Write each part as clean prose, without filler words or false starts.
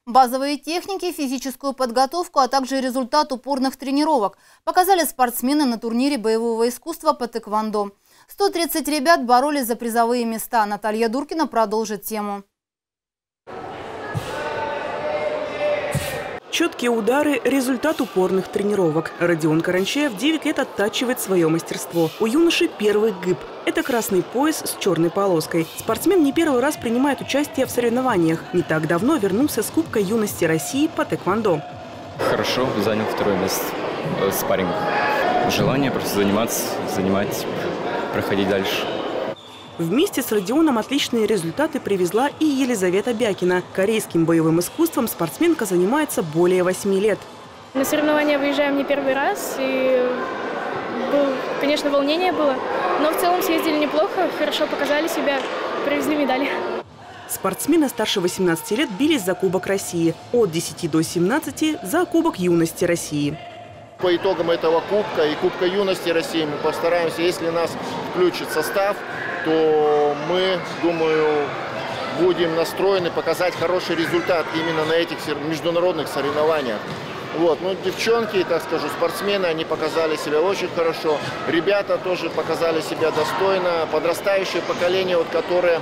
Базовые техники, физическую подготовку, а также результат упорных тренировок показали спортсмены на турнире боевого искусства по тэквондо. 130 ребят боролись за призовые места. Наталья Дуркина продолжит тему. Четкие удары – результат упорных тренировок. Родион Каранчаев 9 лет оттачивает свое мастерство. У юноши первый ГИБ. Это красный пояс с черной полоской. Спортсмен не первый раз принимает участие в соревнованиях. Не так давно вернулся с Кубка юности России по тэквондо. Хорошо, занял второе место спарринг. Желание просто заниматься, проходить дальше. Вместе с Родионом отличные результаты привезла и Елизавета Бякина. Корейским боевым искусством спортсменка занимается более 8 лет. На соревнования выезжаем не первый раз, и, конечно, волнение было. Но в целом съездили неплохо, хорошо показали себя, привезли медали. Спортсмены старше 18 лет бились за Кубок России, от 10 до 17 – за Кубок юности России. По итогам этого Кубка и Кубка юности России мы постараемся, если нас включит состав, то мы, думаю, будем настроены показать хороший результат именно на этих международных соревнованиях. Вот. Ну, девчонки, так скажу, спортсмены, они показали себя очень хорошо. Ребята тоже показали себя достойно. Подрастающее поколение, вот, которое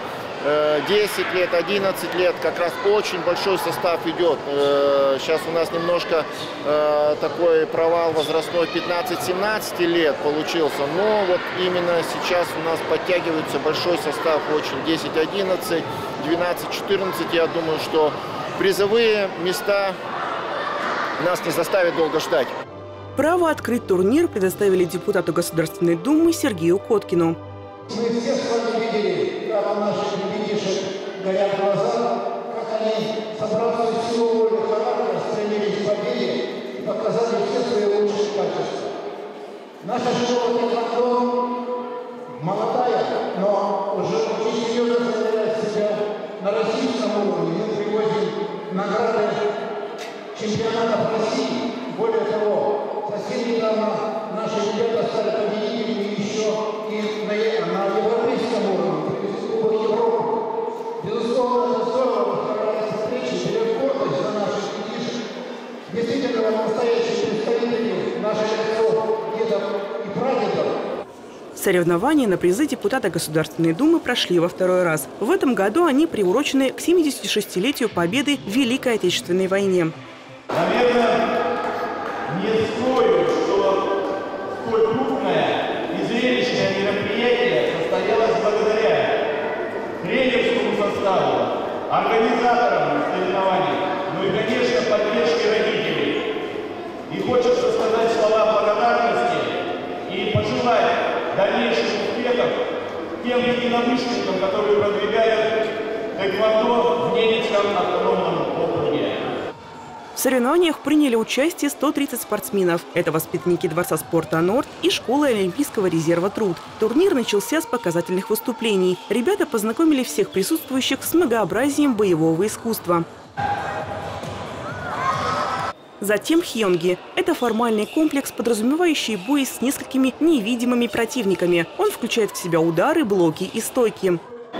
10 лет, 11 лет, как раз очень большой состав идет. Сейчас у нас немножко такой провал возрастной 15-17 лет получился. Но вот именно сейчас у нас подтягивается большой состав, очень 10-11, 12-14. Я думаю, что призовые места нас не заставят долго ждать. Право открыть турнир предоставили депутату Государственной Думы Сергею Коткину. Мы все с вами видели, как у наших ребятишек горят глаза, как они, собрав всю волю характера, стремились к победе и показали все свои лучшие качества. Наша школа тэквондо молодая, но уже очень серьезно заявляет себя на российском уровне. Мы привозим награды чемпионатов России. Более того, совсем недавно наши ребята стали победителями еще и на европейском уровне, Кубок Европы. Безусловно, это здорово, вторая встреча берет гордость за наших детишек. Действительно, настоящие представители наших отцов, дедов и прадедов. Соревнования на призы депутата Государственной Думы прошли во второй раз. В этом году они приурочены к 76-летию победы в Великой Отечественной войне. Наверное, не скрою, что столь крупное и зрелищное мероприятие состоялось благодаря тренерскому составу, организаторам соревнований, ну и, конечно, поддержке родителей. И хочется сказать слова благодарности и пожелать дальнейших успехов тем единомышленникам, которые продвигают тэквондо в Ненецком автономном округе. В соревнованиях приняли участие 130 спортсменов. Это воспитанники Дворца спорта «Норд» и школы Олимпийского резерва «Труд». Турнир начался с показательных выступлений. Ребята познакомили всех присутствующих с многообразием боевого искусства. Затем хьонги. Это формальный комплекс, подразумевающий бой с несколькими невидимыми противниками. Он включает в себя удары, блоки и стойки.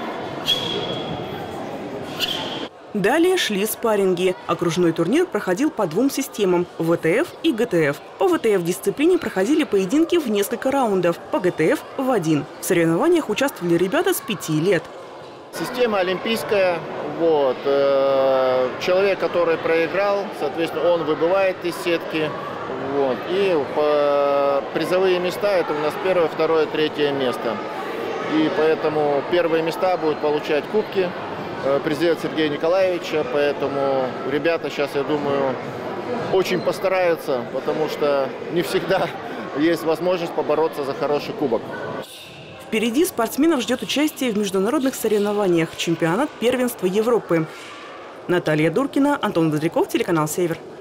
Далее шли спарринги. Окружной турнир проходил по двум системам – ВТФ и ГТФ. По ВТФ-дисциплине проходили поединки в несколько раундов, по ГТФ – в один. В соревнованиях участвовали ребята с 5 лет. Система олимпийская. Вот. Человек, который проиграл, соответственно, он выбывает из сетки. Вот. И призовые места – это у нас 1-е, 2-е, 3-е место. И поэтому первые места будут получать кубки президент Сергея Николаевича, поэтому ребята сейчас, я думаю, очень постараются, потому что не всегда есть возможность побороться за хороший кубок. Впереди спортсменов ждет участие в международных соревнованиях, чемпионат первенства Европы. Наталья Дуркина, Антон Бодряков, телеканал «Север».